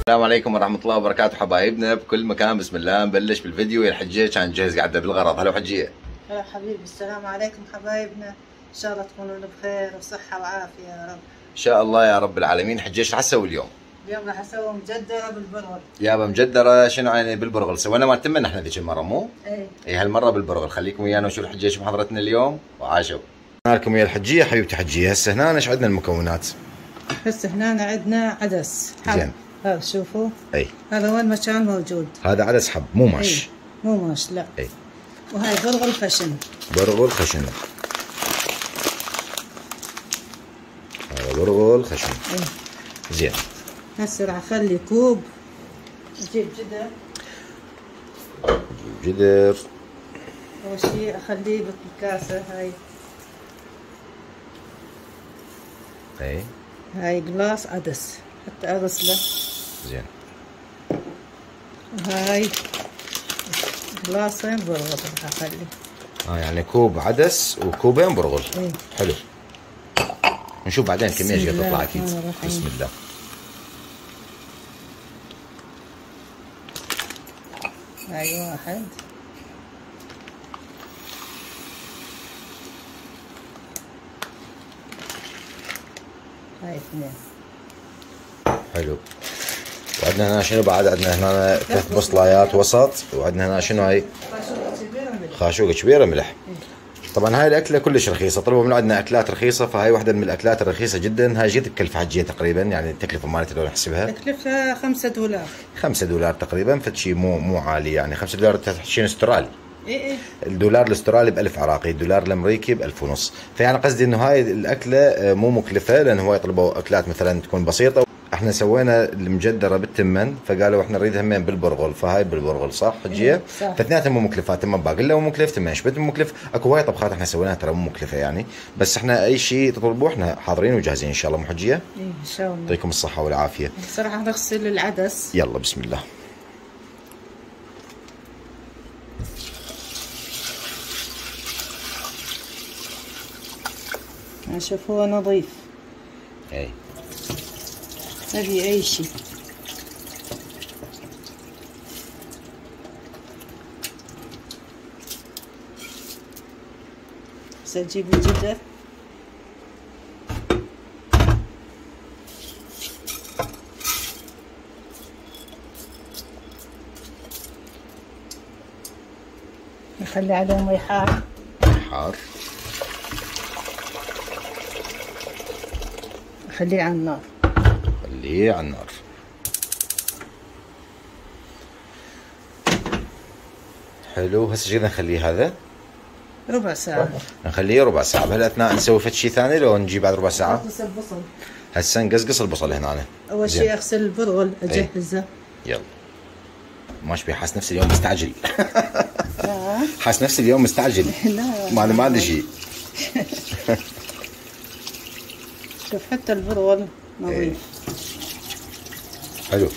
السلام عليكم ورحمة الله وبركاته حبايبنا بكل مكان. بسم الله نبلش بالفيديو. يا الحجية كان جاهز قاعدة بالغرض. هلا حجية. هلا حبيبي، السلام عليكم حبايبنا، ان شاء الله تكونوا بخير وصحة وعافية يا رب. ان شاء الله يا رب العالمين. حجية ايش راح تسوي اليوم؟ اليوم راح اسوي مجدرة بالبرغل. يابا مجدرة شنو يعني بالبرغل؟ سوينا مال تمن احنا ذيك المرة مو؟ اي هالمرة بالبرغل. خليكم ويانا وشوف الحجية شو محضرتنا اليوم وعاشوا. لكم ويا الحجية حبيبتي حجية. هسه هنا ايش عندنا المكونات؟ هسه هنا عندنا عدس حب. زين. هذا شوفوا. اي هذا وين ما كان موجود. هذا عدس حب مو ماش. اي مو ماش لا. اي. وهاي برغل خشن. برغل خشن. هذا برغل خشن. اي. زين. هسه راح اخلي كوب. اجيب جدر. جدر. اول شي اخليه بالكاسة هاي. اي. هاي جلاس عدس حتى اغسله. زين. وهاي جلاسين برغل راح اخلي. يعني كوب عدس وكوبين برغل. ايه. حلو. نشوف بعدين كمية ايش قد تطلع اكيد. بسم الله. هاي واحد. هاي اثنين. حلو. وعندنا هنا شنو بعد؟ عندنا هنا 3 بصلايات وسط، وعندنا هنا شنو هاي؟ خاشوقة كبيرة ملح. طبعا هاي الاكله كلش رخيصه، طلبوا من عندنا اكلات رخيصه، فهاي واحده من الاكلات الرخيصه جدا. هاي قد تكلف حجيه تقريبا؟ يعني التكلفه مالتها لو نحسبها تكلفها $5. $5 تقريبا، فشي مو عالي يعني. $5 تحكين استرالي. ايه. الدولار الاسترالي ب1000 عراقي، الدولار الامريكي ب1500. فيعني قصدي انه هاي الاكله مو مكلفه، لان هو يطلبوا اكلات مثلا تكون بسيطه. احنا سوينا المجدره بالتمن، فقالوا احنا نريد همين بالبرغل، فهاي بالبرغل صح حجيه؟ صح. فاثنيناتهم مو مكلفات. تمن باقي له مو مكلف، تمن شبت مو مكلف. اكو هواي طبخات احنا سويناها ترى مو مكلفه يعني، بس احنا اي شيء تطلبوه احنا حاضرين وجاهزين ان شاء الله. مو حجيه؟ ايه ان شاء الله. يعطيكم الصحه والعافيه. بصراحه نغسل العدس. يلا بسم الله. شوف هو نظيف. اي. ما في اي شيء. بس اجيب الجدر. نخلي عليه مي حار. حار. خليه على النار. خليه على النار. حلو. هسه كذا نخليه هذا ربع ساعة. نخليه ربع ساعة. بهالأثناء نسوي فد شيء ثاني لو نجي بعد ربع ساعة؟ نقص البصل. هسه نقصقص البصل هنا. أول شيء أغسل البرغل أجهزه. يلا. ماش بي حاس نفسي اليوم مستعجل. حاس نفسي اليوم مستعجل. لا ما عندي شيء. شوف حتى البرغل نظيف. حلو.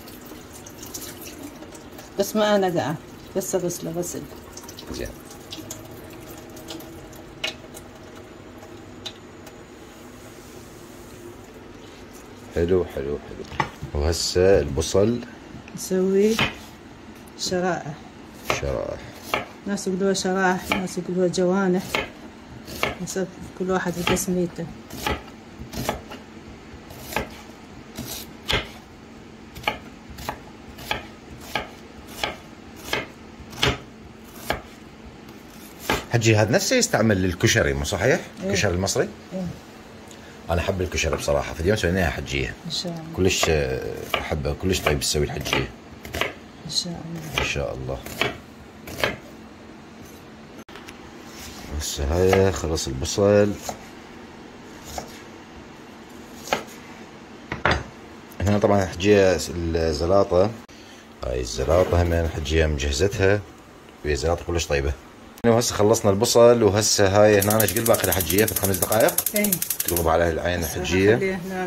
بس ما نقعه، بس اغسله غسل. زين. حلو. وهسه البصل نسوي شرائح. ناس يقولوها شرائح، ناس يقولوها جوانح، حسب كل واحد وتسميته. حجي هذا نفسه يستعمل للكشري مو صحيح؟ إيه؟ الكشري المصري؟ إيه؟ انا احب الكشري بصراحه، فاليوم سويناها حجيه. ان شاء الله. كلش احبها، كلش طيب تسوي الحجيه. ان شاء الله. ان شاء الله. هسه هاي خلص البصل. هنا طبعا حجيه الزلاطه. هاي الزلاطه هم حجيه مجهزتها، وهي زلاطه كلش طيبه. وهسه خلصنا البصل، وهسه هاي هنا ايش قد باقي حجيه؟ في 5 دقائق. اي. تقلب على العين الحجيه. خليه هنا.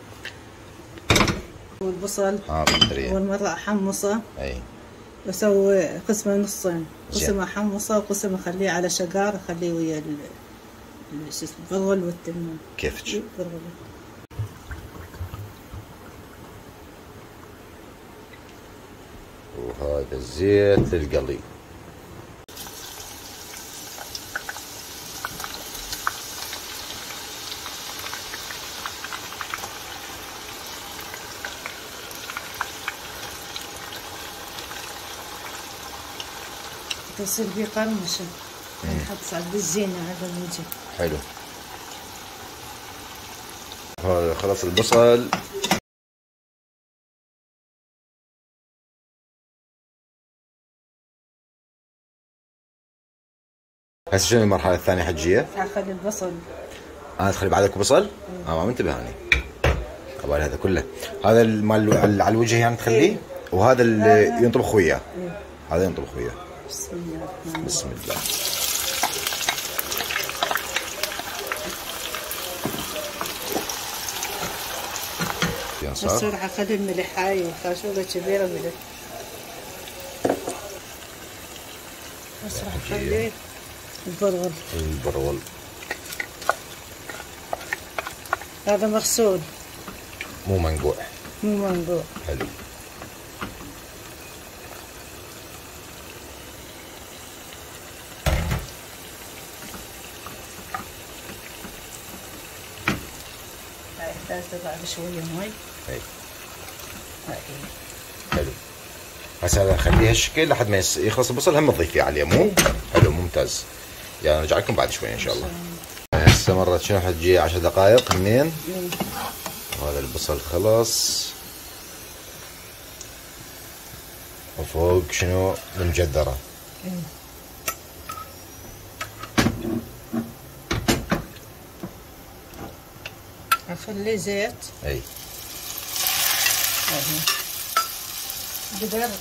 والبصل بالدريه. اول مره احمصه. اي. بسوي قسمه نصين، قسم احمصه وقسم اخليه على شقار، اخليه ويا شو اسمه البرغل والتمن. كيفك؟ وهذا الزيت للقلي. تصير بقرمشة نحط صعب بالزينة على الوجه. حلو. هذا خلص البصل. هسه شنو المرحلة الثانية حجية؟ اخذ البصل. انا تخلي بعدك بصل؟ ما منتبه اني. ابالي هذا كله. هذا مال على الوجه يعني تخليه؟ وهذا اللي ينطبخ وياه. هذا ينطبخ وياه. بسم الله الرحمن الرحيم. بسم الله. بسرعة خذ الملح هاي خاشوقة كبيرة ملح. بسرعة خلي البرغل. البرغل هذا مغسول مو منقوع. مو منقوع. حلو. يحتاج بعد شوية مي. اي. حلو. هسه هذا نخليه هالشكل لحد ما يخلص البصل، هم تضيف فيه عليه مو؟ حلو ممتاز. يعني نرجع لكم بعد شوي ان شاء الله. هسه مرت شنو حتجي 10 دقائق همين. وهذا البصل خلص. وفوق شنو المجدرة. اخلي زيت. اي. قدر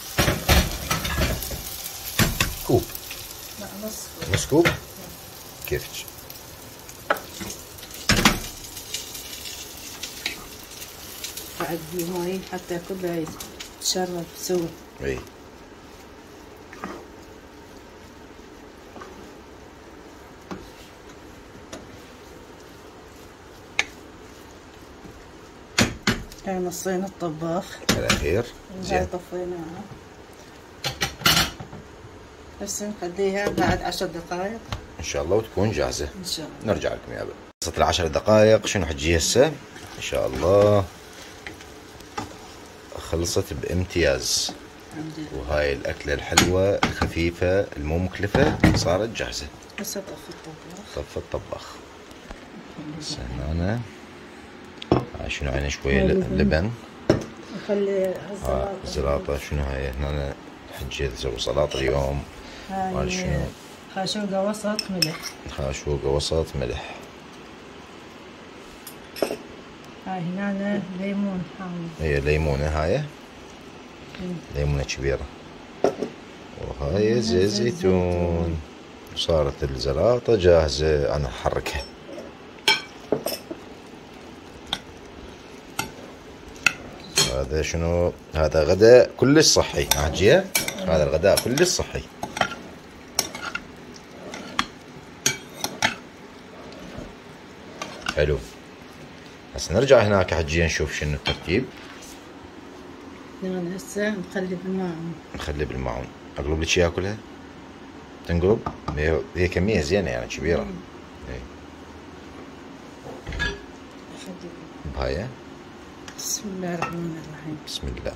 كوب. لا نص كوب. كيفك. بعد مي حتى كلها يتشرب سوا. اي. هاي نصين الطباخ الاخير. زين طفيناها. هسه نخليها بعد 10 دقائق ان شاء الله وتكون جاهزة. ان شاء الله. نرجع لكم يابا. وصلت ل10 دقائق. شنو حتجي هسه؟ ان شاء الله خلصت بامتياز. الحمد لله. وهاي الأكلة الحلوة الخفيفة المو مكلفة صارت جاهزة. هسه طفي الطباخ. طفى الطباخ. هسه هنا هاي شنو عينا شوية لبن. نخلي الزلاطة شنو هاي هنا حجيت تسوي سلطة اليوم. هاي شنو؟ خاشوقة وسط ملح. خاشوقة وسط ملح. هاي هنا ليمون حامض. هي ليمونة هاي. ليمونة كبيرة. وهاي زيت زيتون. وصارت الزلاطة جاهزة. أنا أحركها. هذا شنو؟ هذا غداء كلش صحي. عجيه. هذا الغداء كلش صحي. حلو. هسه نرجع هناك حجيه نشوف شنو الترتيب. هسه نخلي بالماعون. نخلي بالماعون. اقلب لك اياها كلها؟ تنقلب؟ هي كمية زينة يعني كبيرة. بهاي. بسم الله الرحمن الرحيم. بسم الله.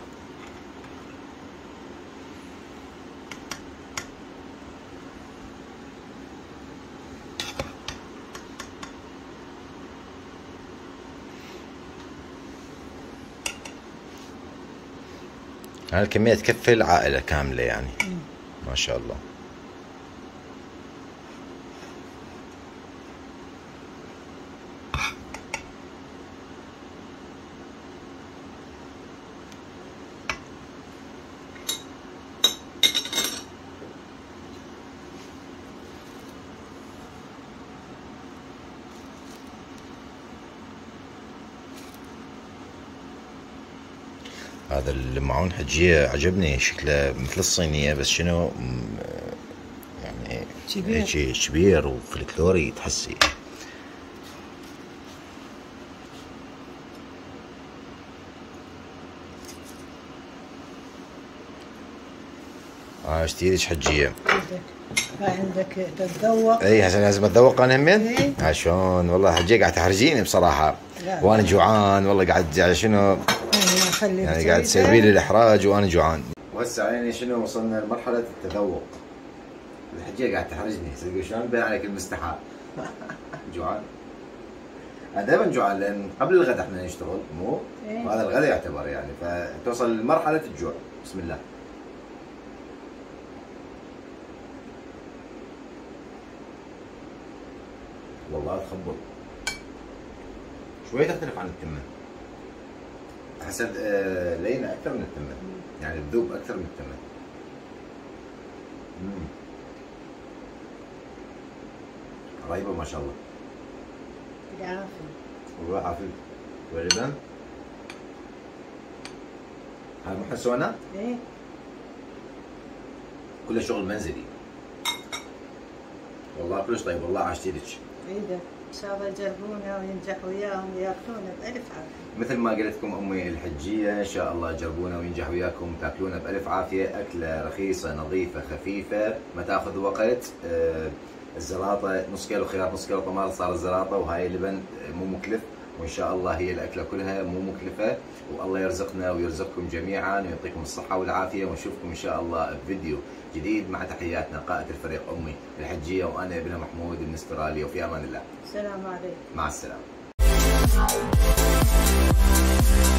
هاي الكمية تكفي العائلة كاملة يعني. ما شاء الله. هذا المعون حجية عجبني شكله مثل الصينية بس شنو يعني كبير كبير وفلكلوري تحسي. عاشتي لك حجيه. عندك تتذوق. اي هسه لازم اتذوق انا همين. اي شلون والله حجيه قاعد تحرجيني بصراحه. لا. وانا جوعان والله قاعد شنو يعني قاعد تسوي لي الاحراج وانا جوعان. وهسه يعني شنو وصلنا لمرحله التذوق. الحجيه قاعد تحرجني تلقى شلون بين عليك المستحى. جوعان. انا دائما جوعان لان قبل الغداء احنا نشتغل مو؟ إيه؟ وهذا الغداء يعتبر يعني فتوصل لمرحله الجوع. بسم الله. والله تخبل. شوي تختلف عن التمن. احس لينه اكثر من التمن، يعني تذوب اكثر من التمن. رهيبه ما شاء الله. بالعافيه. والله عافية. وجبان. هاي محسونه؟ ايه كله شغل منزلي. والله كلش طيب والله عاشتي لك. عيده ان شاء الله يجربونا وينجح وياهم وياكلونا بألف عافيه. مثل ما قلت لكم امي الحجيه ان شاء الله جربونا وينجح وياكم تاكلونا بالف عافيه. اكله رخيصه نظيفه خفيفه ما تاخذ وقت. الزلاطه نص كيلو خيار نص كيلو طماطم صار الزلاطه، وهاي اللبن مو مكلف، وان شاء الله هي الاكله كلها مو مكلفه. والله يرزقنا ويرزقكم جميعا ويعطيكم الصحه والعافيه، ونشوفكم ان شاء الله بفيديو جديد. مع تحياتنا قائد الفريق امي الحجيه وانا ابنها محمود من استراليا، وفي امان الله. السلام عليكم. مع السلامه.